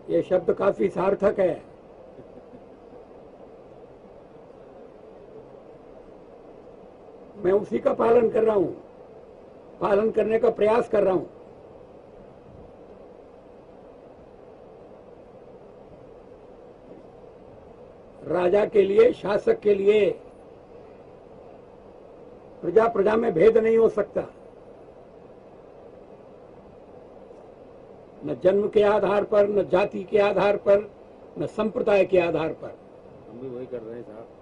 ये शब्द काफी सार्थक है। मैं उसी का पालन कर रहा हूं, पालन करने का प्रयास कर रहा हूं। राजा के लिए, शासक के लिए प्रजा प्रजा में भेद नहीं हो सकता। न जन्म के आधार पर, न जाति के आधार पर, न संप्रदाय के आधार पर। हम भी वही कर रहे हैं साहब।